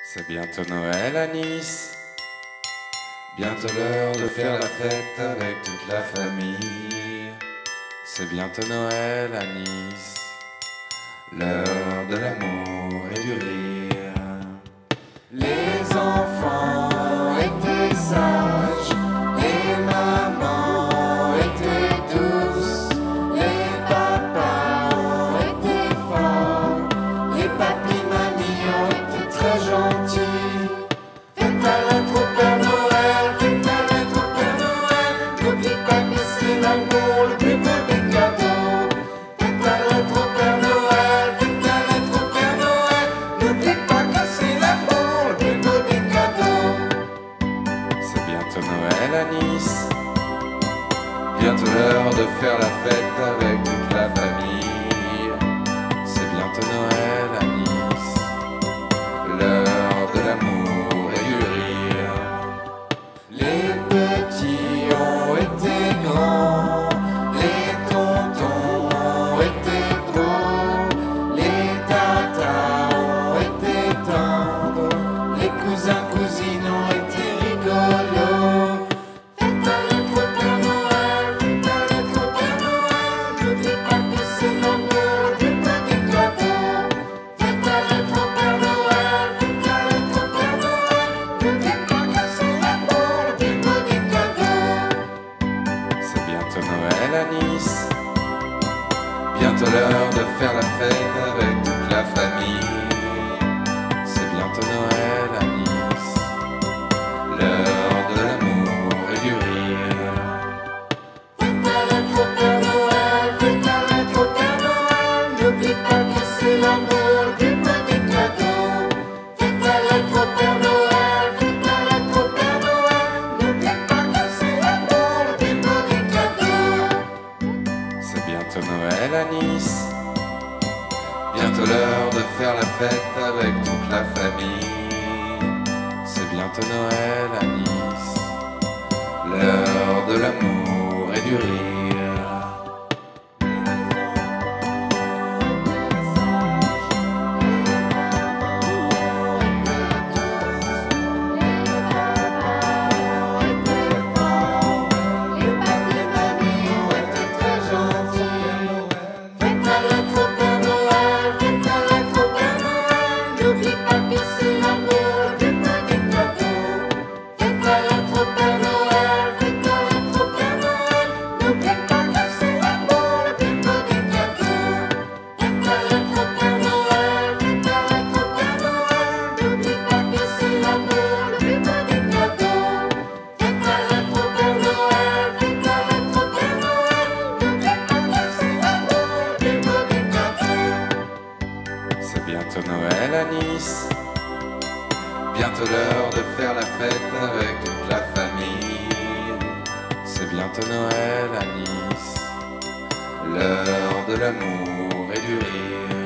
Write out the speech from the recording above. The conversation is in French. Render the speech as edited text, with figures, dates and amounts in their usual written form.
C'est bientôt Noël à Nice, bientôt l'heure de faire la fête avec toute la famille. C'est bientôt Noël à Nice, l'heure de l'amour et du rire. Les enfants étaient sages, les mamans étaient douces, les papas ont été forts, les papis mamies ont été très gentils. Faites ta lettre au Père Noël, faites ta lettre au Père Noël, n'oublie pas que c'est l'amour le plus beau des cadeaux. Faites ta lettre au Père Noël, faites ta lettre au Père Noël, n'oublie pas que c'est l'amour le plus beau des cadeaux. C'est bientôt Noël à Nice, bientôt l'heure de faire la fête avec toute la famille. C'est bientôt Noël à Nice, l'heure de l'amour et du rire. Les petits ont été grands, les tontons ont été beaux, les tatas ont été tendres, les cousins cousines ont été rigolos. Faites ta lettre au Père Noël, faites ta lettre au Père Noël, n'oublie pas que c'est l'amour le plus beau des cadeaux. Faites ta lettre au Père Noël, faites ta lettre au Père Noël, n'oublie pas que c'est l'amour le plus beau des cadeaux. C'est bientôt Noël à Nice, bientôt l'heure de faire la fête avec toute la famille. C'est bientôt Noël à Nice, l'heure de l'amour et du rire. Faites ta lettre au Père Noël, faites ta lettre au Père Noël, n'oublie pas que c'est l'amour le plus beau des cadeaux. Faites ta lettre au Père Noël, faites ta lettre au Père Noël, n'oublie pas que c'est l'amour le plus beau des cadeaux. C'est bientôt Noël à Nice, bientôt l'heure de faire la fête avec toute la famille. C'est bientôt Noël à Nice, l'heure de l'amour et du rire. Les papis mamies ont été très gentils. Faites ta lettre au Père Noël, faites ta lettre au Père Noël, n'oublie pas que c'est l'amour le plus beau des cadeaux. Faites ta lettre au Père Noël, faites ta lettre au Père Noël, n'oublie pas que c'est l'amour le plus beau des cadeaux. Faites ta lettre au Père Noël, faites ta lettre au Père Noël, n'oublie pas que c'est l'amour le plus beau des cadeaux. Faites ta lettre au Père Noël, faites ta lettre au Père Noël, n'oublie pas que c'est l'amour le plus beau des cadeaux. C'est bientôt Noël à Nice, bientôt l'heure de faire la fête avec toute la famille. C'est bientôt Noël à Nice, l'heure de l'amour et du rire.